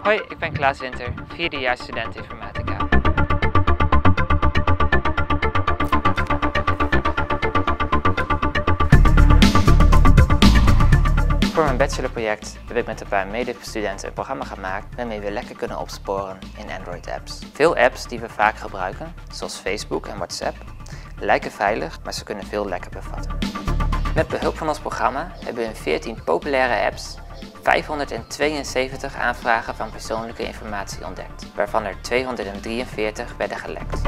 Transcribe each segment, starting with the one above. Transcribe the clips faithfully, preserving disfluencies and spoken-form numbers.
Hoi, ik ben Klaas Winter, vierdejaars student informatica. Voor mijn bachelorproject heb ik met een paar medestudenten een programma gemaakt waarmee we lekker kunnen opsporen in Android-apps. Veel apps die we vaak gebruiken, zoals Facebook en WhatsApp, lijken veilig, maar ze kunnen veel lekken bevatten. Met behulp van ons programma hebben we in veertien populaire apps vijfhonderdtweeënzeventig aanvragen van persoonlijke informatie ontdekt, waarvan er tweehonderddrieënveertig werden gelekt.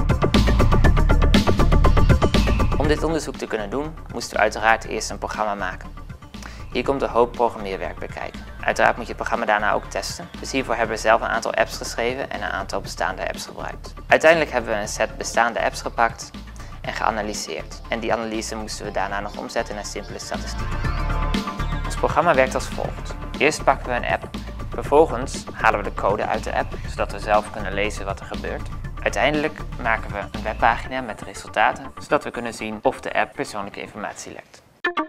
Om dit onderzoek te kunnen doen, moesten we uiteraard eerst een programma maken. Hier komt een hoop programmeerwerk bij kijken. Uiteraard moet je het programma daarna ook testen, dus hiervoor hebben we zelf een aantal apps geschreven en een aantal bestaande apps gebruikt. Uiteindelijk hebben we een set bestaande apps gepakt en geanalyseerd. En die analyse moesten we daarna nog omzetten naar simpele statistieken. Ons programma werkt als volgt. Eerst pakken we een app, vervolgens halen we de code uit de app, zodat we zelf kunnen lezen wat er gebeurt. Uiteindelijk maken we een webpagina met de resultaten, zodat we kunnen zien of de app persoonlijke informatie lekt.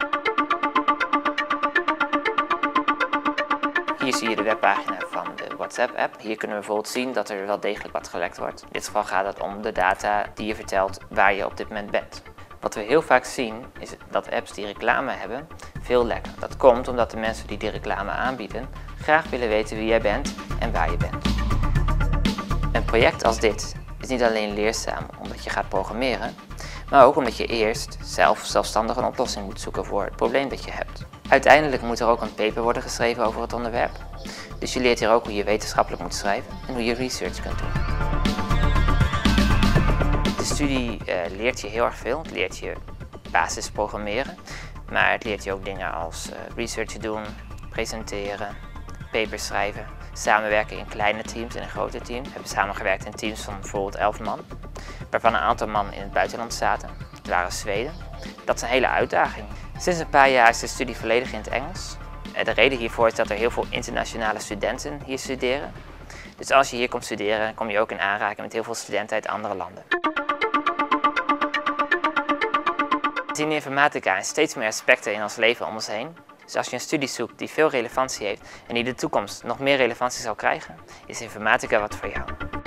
Hier zie je de webpagina van de WhatsApp-app. Hier kunnen we bijvoorbeeld zien dat er wel degelijk wat gelekt wordt. In dit geval gaat het om de data die je vertelt waar je op dit moment bent. Wat we heel vaak zien is dat apps die reclame hebben veel lekken. Dat komt omdat de mensen die die reclame aanbieden graag willen weten wie jij bent en waar je bent. Een project als dit is niet alleen leerzaam omdat je gaat programmeren, maar ook omdat je eerst zelf zelfstandig een oplossing moet zoeken voor het probleem dat je hebt. Uiteindelijk moet er ook een paper worden geschreven over het onderwerp. Dus je leert hier ook hoe je wetenschappelijk moet schrijven en hoe je research kunt doen. De studie uh, leert je heel erg veel. Het leert je basisprogrammeren, maar het leert je ook dingen als uh, research doen, presenteren, papers schrijven, samenwerken in kleine teams en in grote teams. We hebben samengewerkt in teams van bijvoorbeeld elf man, waarvan een aantal man in het buitenland zaten. Het waren Zweden. Dat is een hele uitdaging. Sinds een paar jaar is de studie volledig in het Engels. De reden hiervoor is dat er heel veel internationale studenten hier studeren. Dus als je hier komt studeren, kom je ook in aanraking met heel veel studenten uit andere landen. We zien in informatica en steeds meer aspecten in ons leven om ons heen. Dus als je een studie zoekt die veel relevantie heeft en die in de toekomst nog meer relevantie zal krijgen, is informatica wat voor jou.